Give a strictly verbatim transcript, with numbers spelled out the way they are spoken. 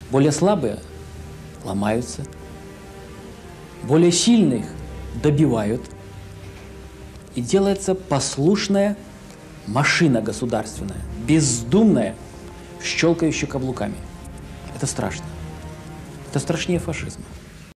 Более слабые ломаются, более сильных добивают. И делается послушная машина государственная, бездумная, щелкающая каблуками. Это страшно. Это страшнее фашизма.